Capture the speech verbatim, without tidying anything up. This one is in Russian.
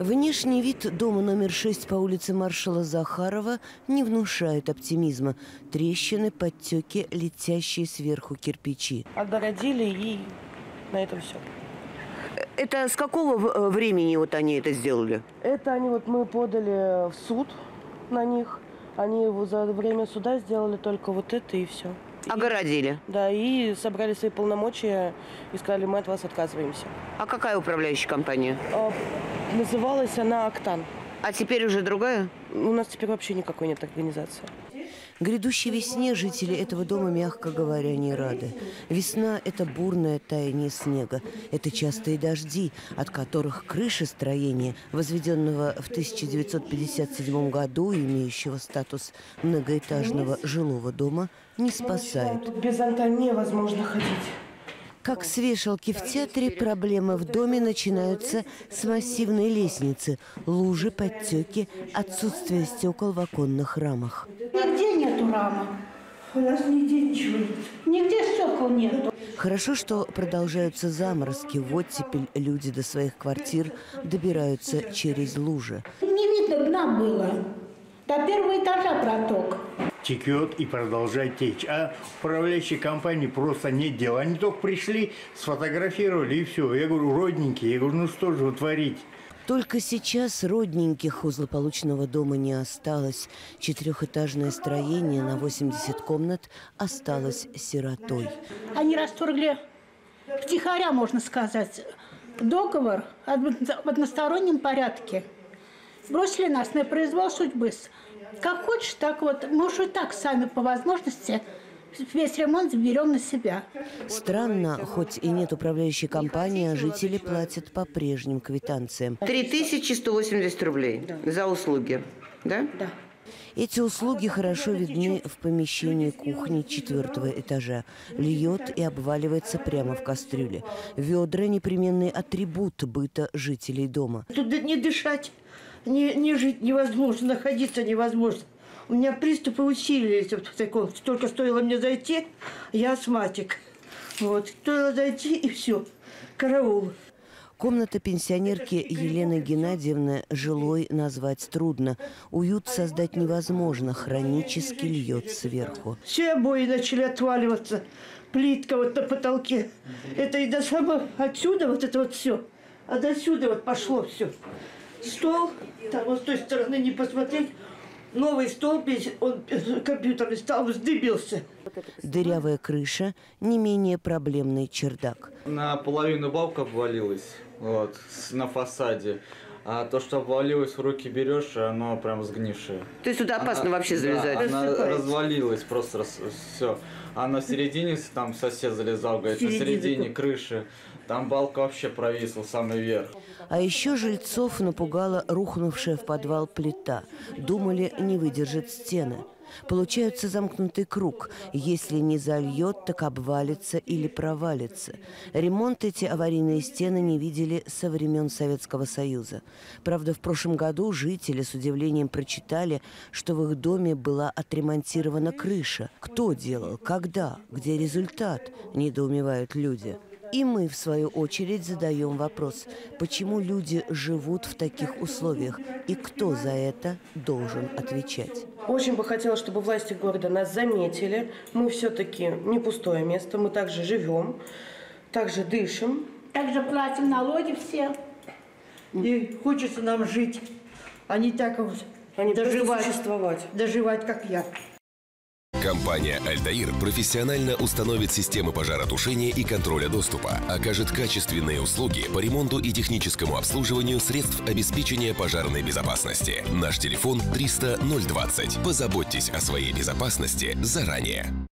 Внешний вид дома номер шесть по улице маршала Захарова не внушает оптимизма. Трещины, подтеки, летящие сверху кирпичи. Отгородили, и на этом все. Это с какого времени вот они это сделали? Это они вот мы подали в суд на них. Они за время суда сделали только вот это и все. Огородили? И, да, и собрали свои полномочия и сказали, мы от вас отказываемся. А какая управляющая компания? А, называлась она «Октан». А теперь уже другая? У нас теперь вообще никакой нет организации. Грядущей весне жители этого дома, мягко говоря, не рады. Весна – это бурное таяние снега. Это частые дожди, от которых крыша строения, возведенного в тысяча девятьсот пятьдесят седьмом году, имеющего статус многоэтажного жилого дома, не спасает. Тут без зонта невозможно ходить. Как с вешалки в театре, проблемы в доме начинаются с массивной лестницы, лужи, подтеки, отсутствие стекол в оконных рамах. Нигде нету рамок. У нас нигде ничего нет. Нигде стекол нету. Хорошо, что продолжаются заморозки. В оттепель люди до своих квартир добираются через лужи. Не видно дна было. До первого этажа проток. Текет и продолжает течь. А управляющей компании просто нет дела. Они только пришли, сфотографировали и все. Я говорю, родненькие. Я говорю, ну что же вы творите? Только сейчас родненьких у злополучного дома не осталось. Четырехэтажное строение на восемьдесят комнат осталось сиротой. Они расторгли втихаря, можно сказать, договор в одностороннем порядке. Бросили нас на произвол судьбы. Как хочешь, так вот. Мы уж и так сами по возможности весь ремонт берем на себя. Странно, хоть и нет управляющей компании, а жители платят по прежним квитанциям. три тысячи сто восемьдесят рублей да. За услуги, да? Да. Эти услуги хорошо видны в помещении кухни четвертого этажа. Льет и обваливается прямо в кастрюле. Ведра – непременный атрибут быта жителей дома. Тут не дышать, не, не жить невозможно, находиться невозможно. У меня приступы усилились. Вот таком. Только стоило мне зайти, я астматик. Вот. Стоило зайти, и все. Караул. Комната пенсионерки Елены Геннадьевны жилой назвать трудно. Уют создать невозможно, хронически льет сверху. Все обои начали отваливаться. Плитка вот на потолке. Это и до самого отсюда вот это вот все. А до сюда вот пошло все. Стол, там вот с той стороны не посмотреть. Новый стол, он компьютерный стол вздыбился. Дырявая крыша, не менее проблемный чердак. Наполовину балка обвалилась вот, на фасаде. А то, что обвалилось, в руки берешь, оно прям сгнившее. То есть туда опасно она, вообще залезать? Да, она развалилась просто, рас, все. А на середине, там сосед залезал, говорит, на середине крыши, там балка вообще провисла, самый верх. А еще жильцов напугала рухнувшая в подвал плита. Думали, не выдержит стены. Получается замкнутый круг. Если не зальет, так обвалится или провалится. Ремонт эти аварийные стены не видели со времен Советского Союза. Правда, в прошлом году жители с удивлением прочитали, что в их доме была отремонтирована крыша. Кто делал? Когда? Где результат? Недоумевают люди. И мы, в свою очередь, задаем вопрос, почему люди живут в таких условиях и кто за это должен отвечать. Очень бы хотелось, чтобы власти города нас заметили. Мы все-таки не пустое место, мы также живем, также дышим. Также платим налоги все. И хочется нам жить, а не так вот а не доживать, существовать. доживать, как я. Компания «Альтаир» профессионально установит системы пожаротушения и контроля доступа, окажет качественные услуги по ремонту и техническому обслуживанию средств обеспечения пожарной безопасности. Наш телефон триста ноль двадцать. Позаботьтесь о своей безопасности заранее.